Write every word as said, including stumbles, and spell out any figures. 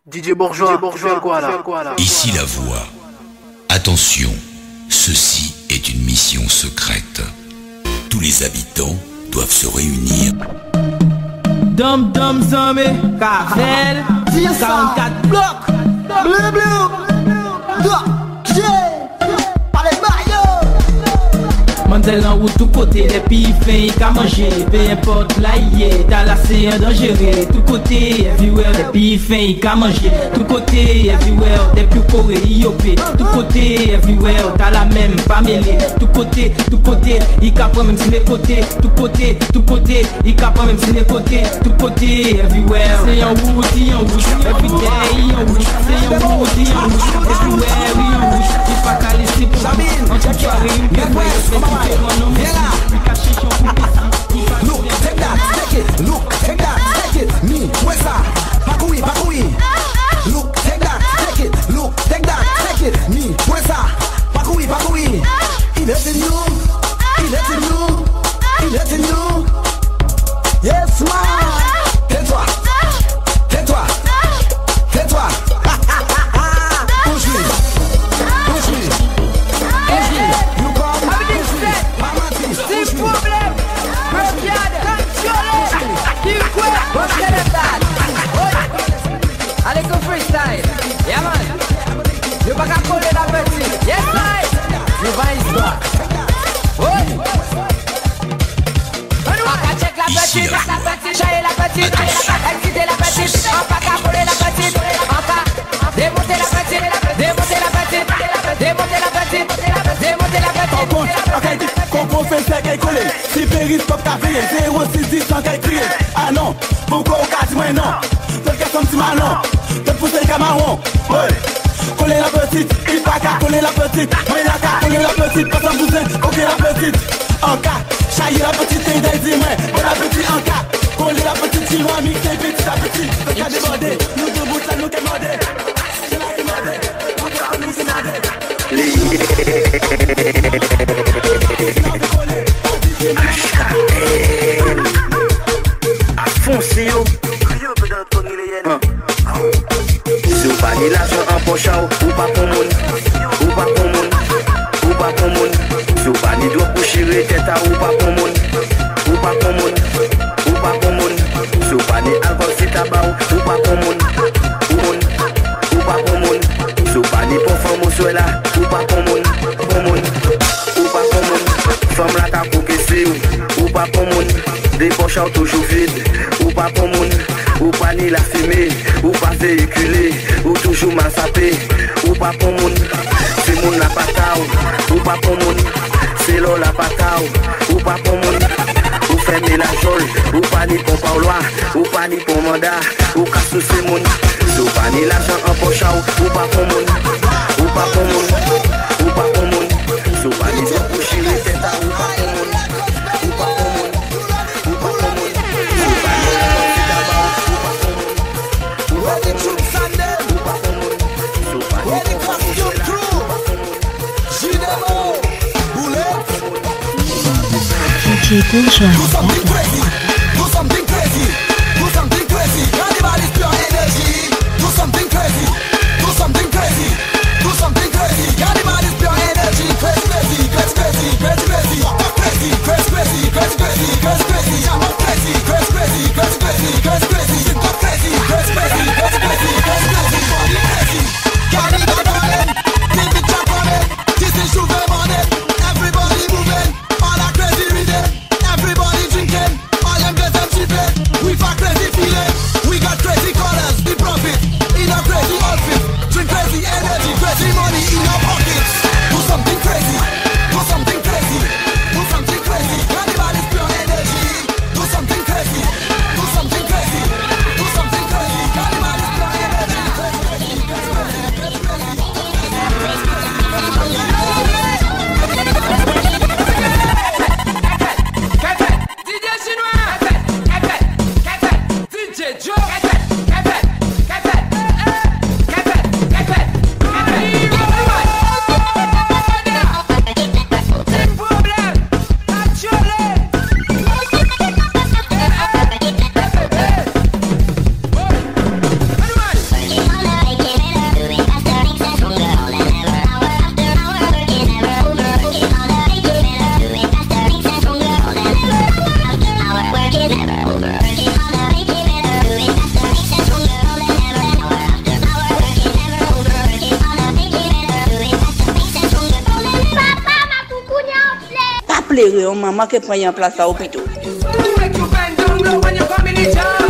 D J Bourgeois, Bourgeois, quoi là, quoi là. Ici la voix. Attention, ceci est une mission secrète. Tous les habitants doivent se réunir. Dom Dom Zombie, Carvel, quarante-quatre blocs, bleu bleu, allez Mario. Mandel en route tout côté, des filles fins qu'à manger, peu importe là y est, t'as la séance dangereux. Tout côté, everywhere, des filles fins qu'à manger. Tout côté, everywhere, des plus corés, iopé. Tout côté, everywhere, t'as la même, pas mêlée. Tout côté, tout côté, il capre même si les côtés. Tout côté, tout côté, il capre même si les côtés. Tout côté, everywhere, c'est en route, c'est en route. Everyday, en route, c'est en route, c'est en route. Everywhere, en route, il pas qu'à laisser pour la mine. En toute soirée, une pièce. Look, take that, take it. Look, take that, take it. Me, where's that? Pakui, Pakui. Look, take that, take it. Look, take that, take it. Me, where's that? Pakui, Pakui. Il est in you, il est in you, il est in you. Yes, man. Tais-toi, tais-toi, tais-toi. Push-lui, push-lui. Allez, go freestyle. Yeah, man. You pas qu'à coller la petite. Yes, right. You vas histoire. Oui. On va check la petite, la petite, chailler la petite, exciter la petite. On va qu'à coller la petite. On va démonter la petite, démonter la petite, démonter la petite, démonter la petite. Comprends, fait ça qu'elle colle. Si périscope qu'a fait, zéro six dix sans qu'elle crie. Ah non, pourquoi au cas moi non? Fais qu'à son petit malon, te pousser le camarón. Ouais, coller la petite, il pas qu'à coller la petite. Moi il a qu'à coller la petite, pas sans pousser, ok la petite. En cas, chailler la petite, et d'aller dire, ouais, la petite en cas. Coller la petite, tu vas mixer petit à petit. Fais qu'à déborder, nous deux bouts, ça nous qu'est mordé. C'est là qu'est mordé, nous qu'est nous c'est mordé. A fond si yo. Si ou pa ni l'argent en poche ou pas pour moun, ou pas pour moun, ou pas pour moun. Si ou pa ni doit pour chirer tête ou pas pour moun, ou pas pour moun, ou pas pour moun. Si ou pa ni alcool si tabac ou pas pour moun, ou moun, ou pas pour moun. Si ou pa ni pour femme ou soit là, ou pas pour moun, pour moun, ou pas pour moun. Femme la ta pour que c'est ou pas pour moun. Des poches toujours vides, ou pas pour moun. Ou pas ni la fumée, ou pas véhiculé, ou toujours mal sapé, ou pas pour moun. C'est moun la patao, ou pas pour moun. C'est l'eau la patao, ou pas pour moun. Ou fermer la jole, ou pas ni pour parloir, ou pas ni pour mandat, ou casse c'est moun. Ou pas ni l'argent en poche, ou pas pour moun. Ou pas pour moun, ou pas pour moun. Ou pas ni pour chirer tête, ou pas pour moun. Ou pas pour moun, ou pas pour moun. D J Bourgeois. Do something crazy, do something crazy, do something crazy. Carnival is pure energy. Do something crazy, do something crazy, do something crazy. Carnival is pure energy. Crazy, crazy, crazy, crazy, crazy, crazy, crazy, crazy, crazy, crazy, crazy, crazy, crazy. I'm not crazy, crazy, crazy, crazy, crazy, crazy, crazy. I'm not crazy, crazy, crazy, crazy, crazy, crazy, crazy. Body crazy. Carnival calling, keep it jump on it. This is Juve money. Everybody moving, all that crazy rhythm. Everybody drinking, all them girls them cheaping. We've a crazy feeling, we got crazy colors, the profit in a crazy outfit. Drink crazy energy, crazy money in your pockets. Do something crazy, do something crazy, do something crazy. Carnival is pure energy. Do something crazy, do something crazy, do something crazy. Carnival is pure energy. Crazy, crazy, crazy, crazy, pleurer, on maman qui prend en place à l'hôpital. Make you bend down low when you come in the jar.